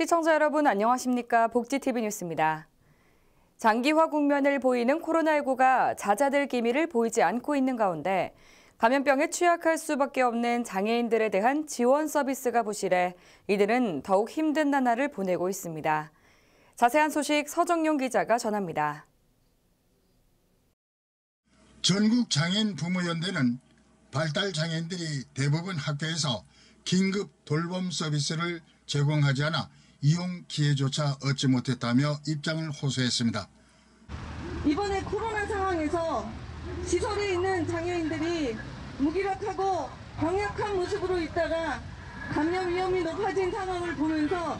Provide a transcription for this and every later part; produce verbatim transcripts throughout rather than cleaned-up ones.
시청자 여러분 안녕하십니까? 복지티비 뉴스입니다. 장기화 국면을 보이는 코로나십구가 잦아들 기미를 보이지 않고 있는 가운데 감염병에 취약할 수밖에 없는 장애인들에 대한 지원 서비스가 부실해 이들은 더욱 힘든 나날을 보내고 있습니다. 자세한 소식 서정용 기자가 전합니다. 전국장애인 부모연대는 발달장애인들이 대부분 학교에서 긴급 돌봄 서비스를 제공하지 않아 이용 기회조차 얻지 못했다며 입장을 호소했습니다. 이번에 코로나 상황에서 시설에 있는 장애인들이 무기력하고 병약한 모습으로 있다가 감염 위험이 높아진 상황을 보면서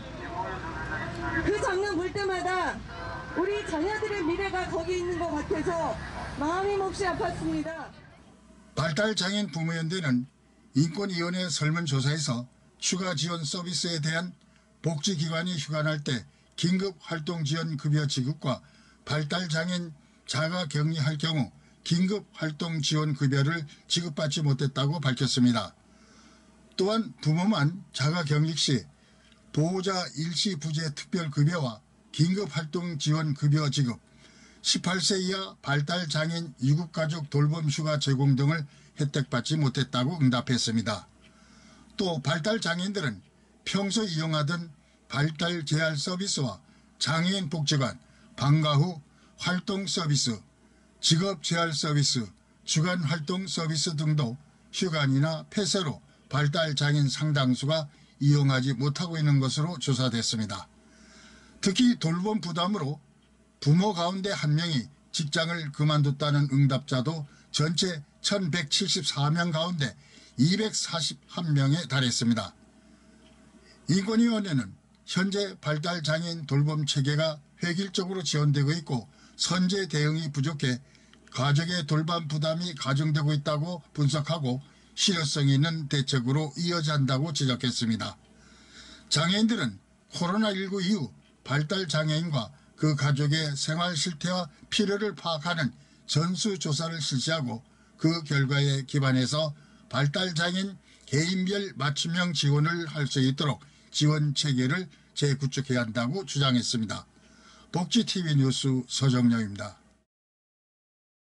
그 장면 볼 때마다 우리 자녀들의 미래가 거기 있는 것 같아서 마음이 몹시 아팠습니다. 발달장애인 부모연대는 인권위원회 설문조사에서 추가 지원 서비스에 대한 복지기관이 휴관할 때 긴급 활동지원 급여 지급과 발달장애인 자가격리할 경우 긴급 활동지원 급여를 지급받지 못했다고 밝혔습니다. 또한 부모만 자가격리 시 보호자 일시 부재 특별급여와 긴급 활동지원 급여 지급, 십팔 세 이하 발달장애인 유급가족 돌봄 휴가 제공 등을 혜택받지 못했다고 응답했습니다. 또 발달장애인들은 평소 이용하던 발달 재활 서비스와 장애인 복지관, 방과 후 활동 서비스, 직업 재활 서비스, 주간 활동 서비스 등도 휴관이나 폐쇄로 발달장애인 상당수가 이용하지 못하고 있는 것으로 조사됐습니다. 특히 돌봄 부담으로 부모 가운데 한 명이 직장을 그만뒀다는 응답자도 전체 천백칠십사 명 가운데 이백사십일 명에 달했습니다. 인권위원회는 현재 발달장애인 돌봄 체계가 획일적으로 지원되고 있고 선제 대응이 부족해 가족의 돌봄 부담이 가중되고 있다고 분석하고 실효성 있는 대책으로 이어져야 한다고 지적했습니다. 장애인들은 코로나십구 이후 발달장애인과 그 가족의 생활 실태와 필요를 파악하는 전수조사를 실시하고 그 결과에 기반해서 발달장애인 개인별 맞춤형 지원을 할 수 있도록 지원 체계를 재구축해야 한다고 주장했습니다. 복지티비 뉴스 서정영입니다.